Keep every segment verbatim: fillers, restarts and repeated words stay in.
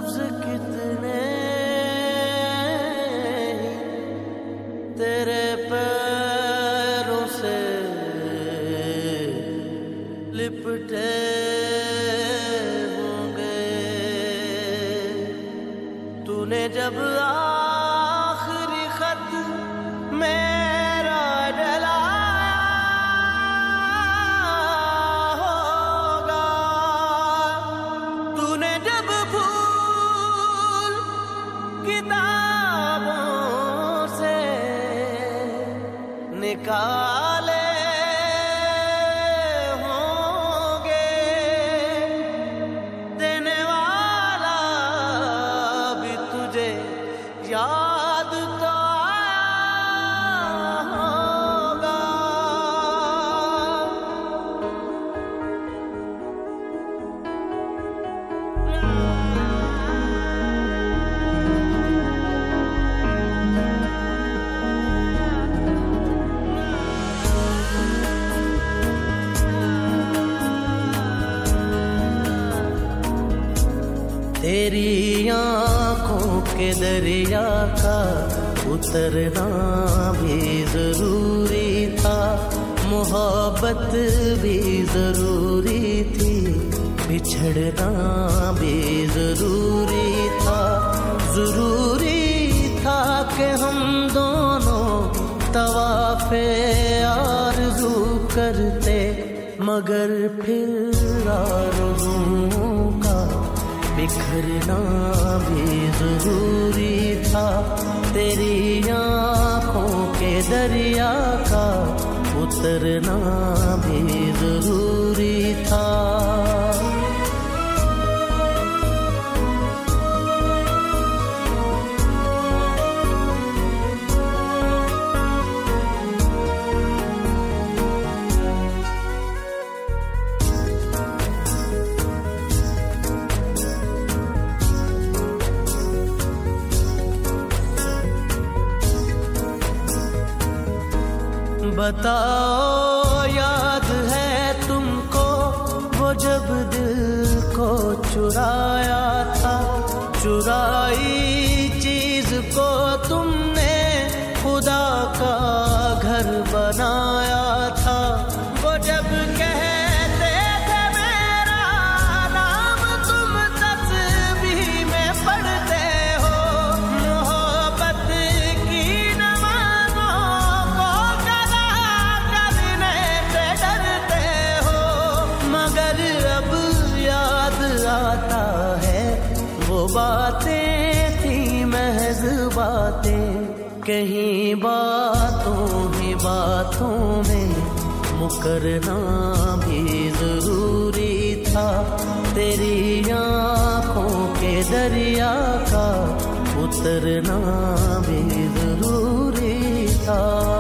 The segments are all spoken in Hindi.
लफ्ज कितने तेरे पैरों से लिपटे होंगे। तूने जब आखिरी खत मेरा डलाया होगा, तूने जब फूल किताबों से निकाले होंगे, देने वाला भी तुझे याद तो आया होगा। तेरी आँखों के दरिया का उतरना भी जरूरी था, मोहब्बत भी जरूरी थी, बिछड़ना भी जरूरी था। जरूरी था कि हम दोनों तवाफ़े आरज़ू करते, मगर फिर आरज़ुओं का बिखरना भी जरूरी था। तेरी आँखों के दरिया का उतरना भी जरूरी था। बताओ याद है तुमको वो जब दिल को चुराया था, चुराई चीज को तुमने खुदा का घर बनाया था। वो जब कहते थे मेरा नाम तुम तस्बीह में पढ़ते हो, मोहब्बत की नमाज़ों को कदा करने से डरते हो, मगर अब याद आता है वो बातें थी महज बातें, कहीं बातों ही बातों में मुकरना भी जरूरी था। तेरी आँखों के दरिया का उतरना भी जरूरी था।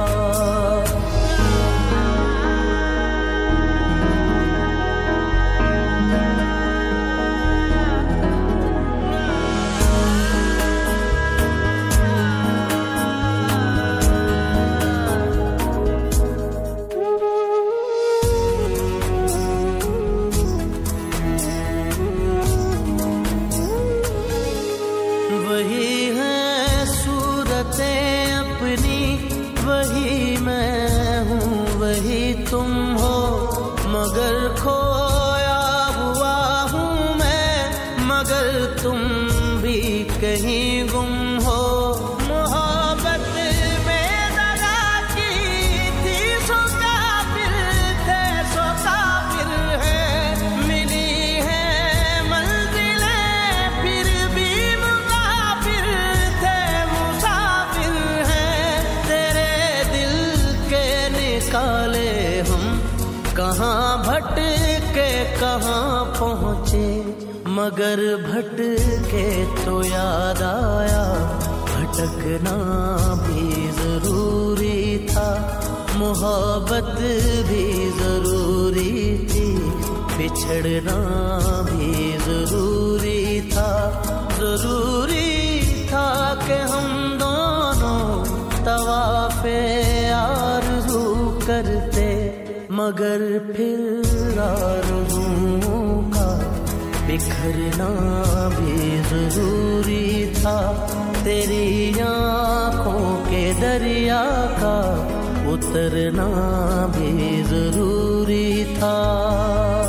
वही है सूरतें अपनी, वही मैं हूँ वही तुम हो, मगर खोया हुआ हूँ मैं, मगर तुम भी कहीं गुम हो। मोहब्बत में दगा की थी सो काफिर थे, सो काफिर है, मिली है मंजिलें फिर भी मुसाफिर थे, मुसाफिर हैं। तेरे दिल के निकाले हम कहाँ भटके कहाँ पहुँचे, मगर भटके तो याद आया भटकना भी जरूरी था। मोहब्बत भी जरूरी थी, बिछड़ना भी जरूरी था। जरूरी था कि हम दोनों तवाफ़े आरज़ू करते, मगर फिर आरज़ुओं का बिखरना भी जरूरी था, तेरी आँखों के दरिया का उतरना भी जरूरी था।